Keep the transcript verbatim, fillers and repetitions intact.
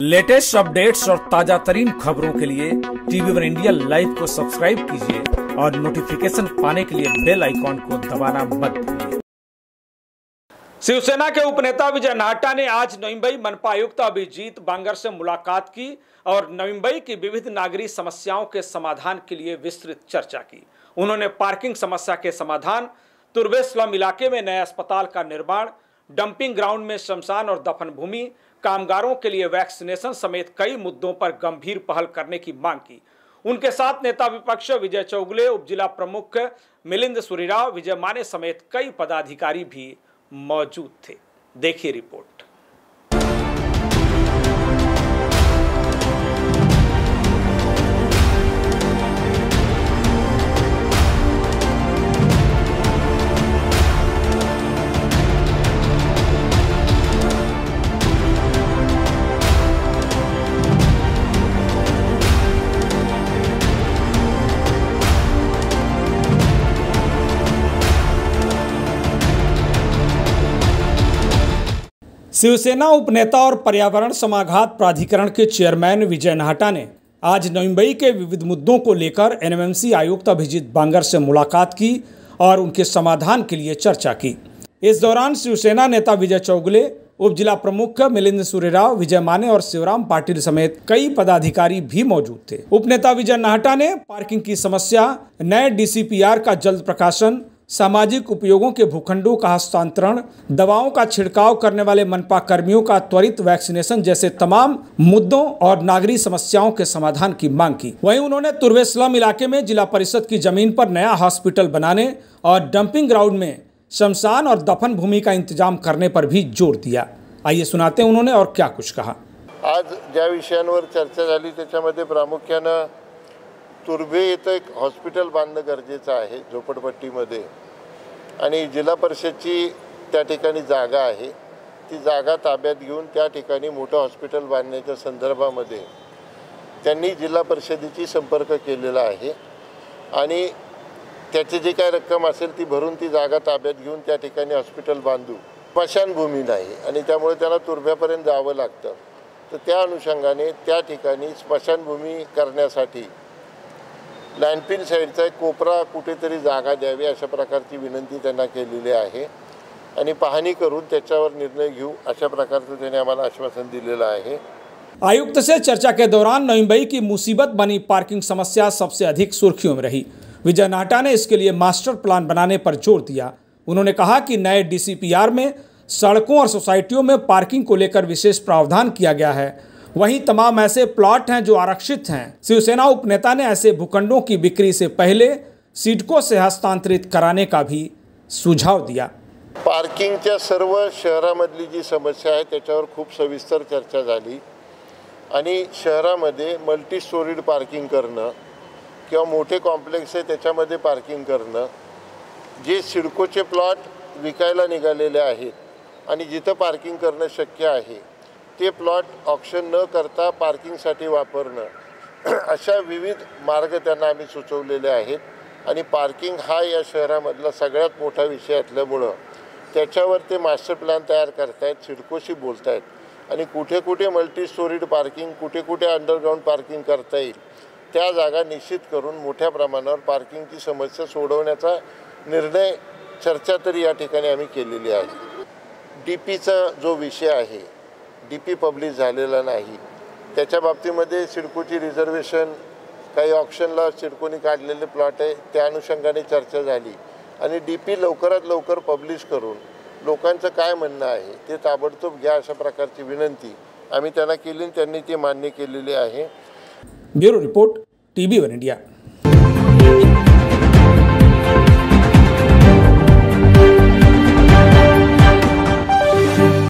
Latest updates और ताजा तरीन खबरों के लिए टीवी वन इंडिया लाइव को सब्सक्राइब कीजिए और नोटिफिकेशन पाने के लिए बेल आइकॉन को दबाना मत भूलिए। शिवसेना के उपनेता विजय नाहटा ने आज नवी मुंबई मनपा आयुक्त अभिजीत बांगर से मुलाकात की और नवी मुंबई की विविध नागरिक समस्याओं के समाधान के लिए विस्तृत चर्चा की। उन्होंने पार्किंग समस्या के समाधान, तुर्वे स्लम इलाके में नए अस्पताल का निर्माण, डंपिंग ग्राउंड में श्मशान और दफन भूमि, कामगारों के लिए वैक्सीनेशन समेत कई मुद्दों पर गंभीर पहल करने की मांग की। उनके साथ नेता विपक्ष विजय चौगुले, उपजिला प्रमुख मिलिंद सुरीराव, विजय माने समेत कई पदाधिकारी भी मौजूद थे। देखिए रिपोर्ट। शिवसेना उपनेता और पर्यावरण समाघात प्राधिकरण के चेयरमैन विजय नाहटा ने आज नवी मुंबई के विविध मुद्दों को लेकर एनएमएमसी आयुक्त अभिजीत बांगर से मुलाकात की और उनके समाधान के लिए चर्चा की। इस दौरान शिवसेना नेता विजय चौगुले, उपजिला प्रमुख मिलिंद सुरीराव, विजय माने और शिवराम पाटिल समेत कई पदाधिकारी भी मौजूद थे। उपनेता विजय नाहटा ने पार्किंग की समस्या, नए डीसीपीआर का जल्द प्रकाशन, सामाजिक उपयोगों के भूखंडों का हस्तांतरण, दवाओं का छिड़काव करने वाले मनपा कर्मियों का त्वरित वैक्सीनेशन जैसे तमाम मुद्दों और नागरिक समस्याओं के समाधान की मांग की। वहीं उन्होंने तुर्वे स्लम इलाके में जिला परिषद की जमीन पर नया हॉस्पिटल बनाने और डंपिंग ग्राउंड में श्मशान और दफन भूमि का इंतजाम करने पर भी जोर दिया। आइए सुनाते हैं उन्होंने और क्या कुछ कहा। आज ज्या विषयांवर चर्चा झाली त्याच्यामध्ये प्रामुख्यानं तुर्भे येथे एक हॉस्पिटल बांधणं गरजेचं आहे झोपडपट्टीमध्ये, आणि जिल्हा परिषदची त्या ठिकाणी जागा आहे, ती जागा ताब्यात घेऊन त्या ठिकाणी मोठं हॉस्पिटल बांधण्याच्या संदर्भामध्ये त्यांनी जिल्हा परिषदेची संपर्क केलेला आहे आणि त्याची जी काय रक्कम असेल ती भरून ती जागा ताब्यात घेऊन त्या ठिकाणी हॉस्पिटल बांधू। स्मशानभूमी नाही आणि त्यामुळे त्याला तुर्भ्यापर्यंत जावं लागतं, तर त्या अनुषंगाने त्या ठिकाणी स्मशानभूमी करण्यासाठी लँडफिल साईडचा एक कोपरा कुठेतरी जागा द्यावी अशा प्रकारची विनंती त्यांना केलेली आहे आणि पाहणी करून त्याच्यावर निर्णय घेऊ अशा प्रकारचं त्यांनी आम्हाला आश्वासन दिलेलं आहे। आयुक्त से चर्चा के दौरान नवी मुंबई की मुसीबत बनी पार्किंग समस्या सबसे अधिक सुर्खियों में रही। विजय नाहटा ने इसके लिए मास्टर प्लान बनाने पर जोर दिया। उन्होंने कहा कि नए डीसीपीआर में सड़कों और सोसाइटियों में पार्किंग को लेकर विशेष प्रावधान किया गया है। वहीं तमाम ऐसे प्लॉट हैं जो आरक्षित हैं। शिवसेना उपनेता ने ऐसे भूखंडों की बिक्री से पहले सिडको से हस्तांतरित कराने का भी सुझाव दिया। पार्किंगच्या सर्व शहरामधली जी समस्या आहे त्याच्यावर खूप सविस्तर चर्चा झाली आणि शहरामध्ये मल्टी स्टोरीड पार्किंग करणं किंवा मोठे कॉम्प्लेक्स आहे त्याच्यामध्ये पार्किंग करणं, जे सिडकोचे प्लॉट विकायला निघालेले आहेत आणि जिथं पार्किंग करणं शक्य आहे ते प्लॉट ऑक्शन न करता पार्किंगसाठी वापरणं, अशा विविध मार्ग त्यांना आम्ही सुचवलेले आहेत आणि पार्किंग हा या शहरामधला सगळ्यात मोठा विषय असल्यामुळं त्याच्यावर ते मास्टर प्लॅन तयार करतायत, सिडकोशी बोलतायत आणि कुठे कुठे मल्टी स्टोरीड पार्किंग, कुठे कुठे अंडरग्राउंड पार्किंग करता येईल त्या जागा निश्चित करून मोठ्या प्रमाणावर पार्किंगची समस्या सोडवण्याचा निर्णय, चर्चा तरी या ठिकाणी आम्ही केलेली आहे। डी पीचा जो विषय आहे, डी पी पब्लिश झालेला नाही, त्याच्या बाबतीमध्ये सिडकोची रिझर्वेशन, काही ऑप्शनला सिडकोनी काढलेले प्लॉट आहे त्या अनुषंगाने चर्चा झाली आणि डी पी लवकरात लवकर पब्लिश करून लोकांचं काय म्हणणं आहे ते ताबडतोब घ्या अशा प्रकारची विनंती आम्ही त्यांना केली, त्यांनी ती मान्य केलेली आहे। Bureau report, TV one India.